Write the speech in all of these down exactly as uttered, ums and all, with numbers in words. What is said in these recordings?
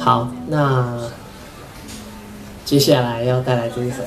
好，那接下来要带来这一首，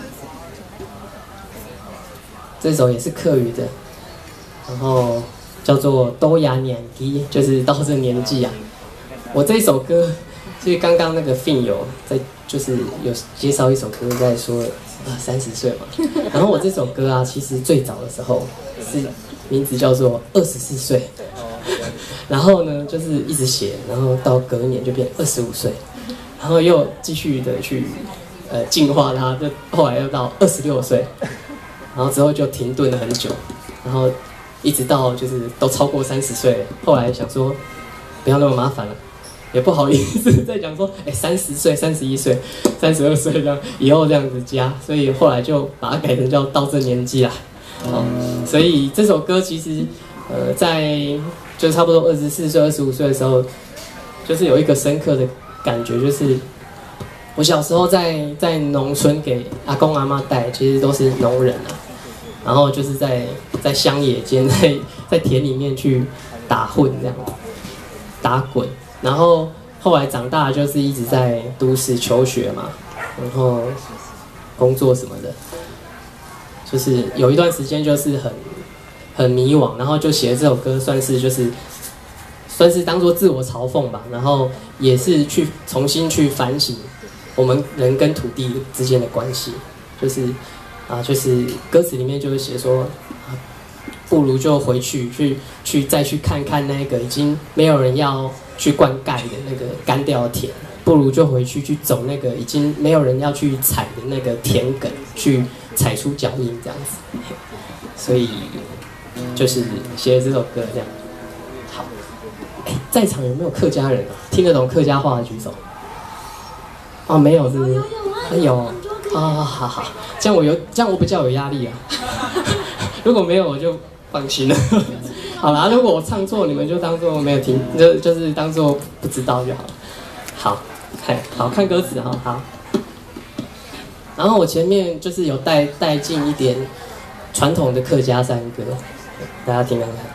这首也是客语的，然后叫做《都呀年纪》，就是到这年纪啊。我这一首歌，是刚刚那个 Fin 有在，就是有介绍一首歌，在说啊三十岁嘛。然后我这首歌啊，其实最早的时候是名字叫做二十四岁。然后呢，就是一直写，然后到隔年就变二十五岁，然后又继续的去呃进化它，就后来又到二十六岁，然后之后就停顿了很久，然后一直到就是都超过三十岁，后来想说不要那么麻烦了，也不好意思再讲说哎三十岁、三十一岁、三十二岁这样以后这样子加，所以后来就把它改成叫到这年纪啦。哦，所以这首歌其实呃在。就差不多二十四岁、二十五岁的时候，就是有一个深刻的感觉，就是我小时候在在农村给阿公阿嬷带，其实都是农人啊，然后就是在在乡野间，在在田里面去打混这样，打滚，然后后来长大就是一直在都市求学嘛，然后工作什么的，就是有一段时间就是很。很迷惘，然后就写了这首歌，算是就是算是当作自我嘲讽吧，然后也是去重新去反省我们人跟土地之间的关系，就是啊，就是歌词里面就是写说，啊、不如就回去去去再去看看那个已经没有人要去灌溉的那个干掉的田，不如就回去去走那个已经没有人要去踩的那个田埂，去踩出脚印这样子，所以。就是写了这首歌这样，好，哎，在场有没有客家人啊？听得懂客家话的举手。哦，没有是不是？哎有，啊，好好好，这样我有，这样我比较有压力啊。如果没有，我就放心了。好啦，如果我唱错，你们就当做没有听，就就是当做不知道就好了。好，嘿，好看歌词哈，好。然后我前面就是有带带进一点传统的客家山歌。大家听看看。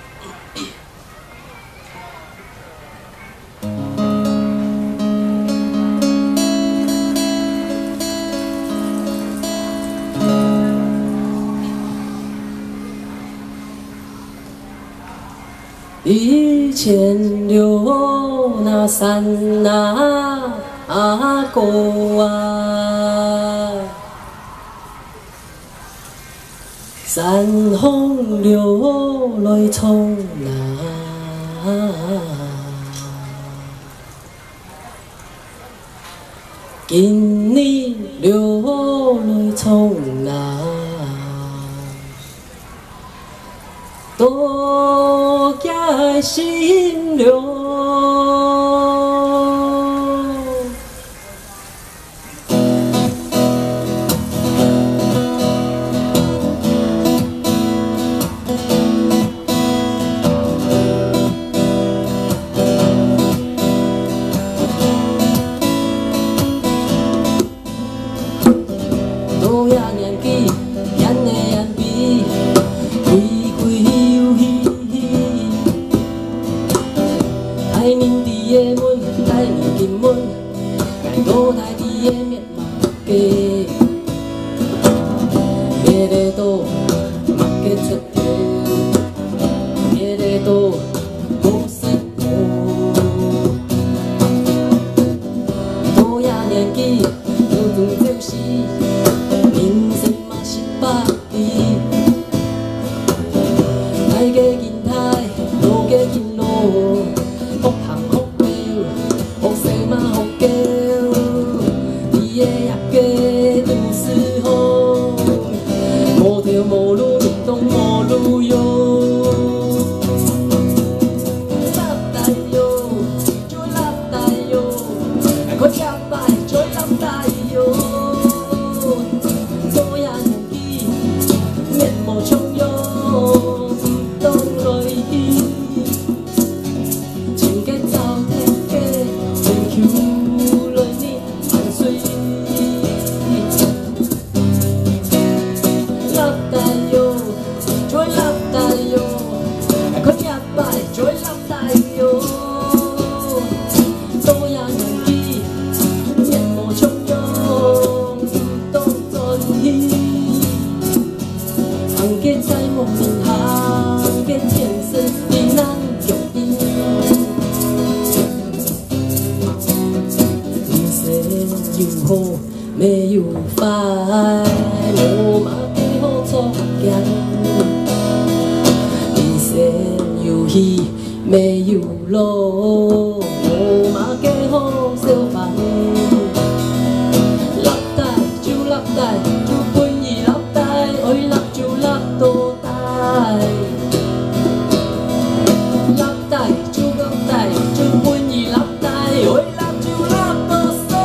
以前流那山那阿哥啊。山风流来冲南，今年流来冲南，多家心流。莫提个在梦里行，个天生的人脚印。人生有好没有坏，无嘛计好错行。人生有喜没有乐，无嘛计好相伴。落袋就落袋，就本意落袋，爱落就落多袋。落袋就落袋，就本意落袋，爱落就落多少。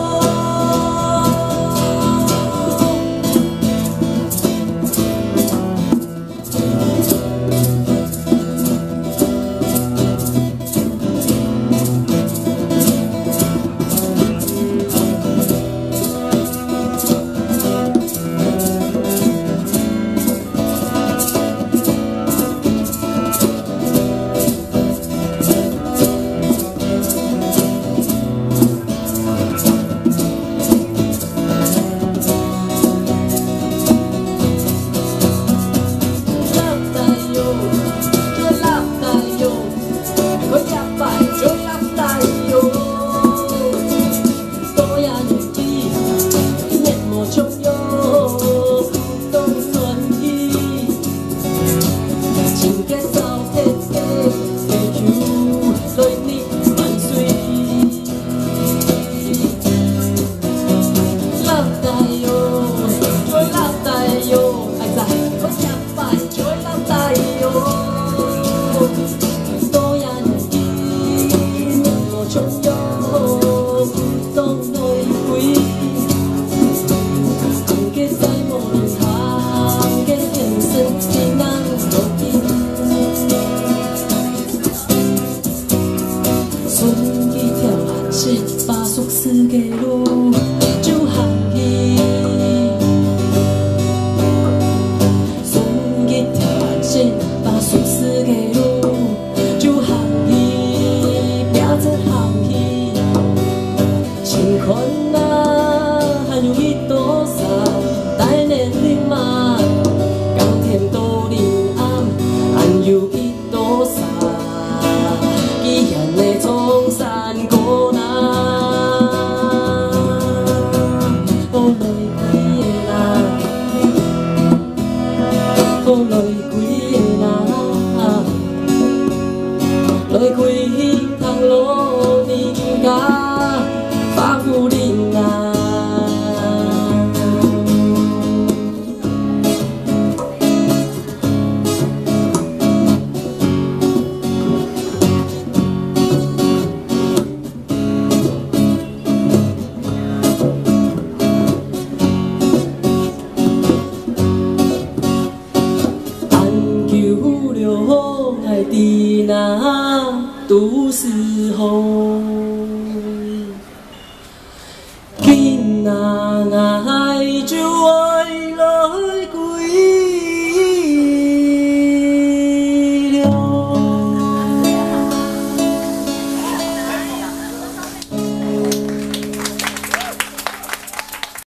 都是好，囡仔。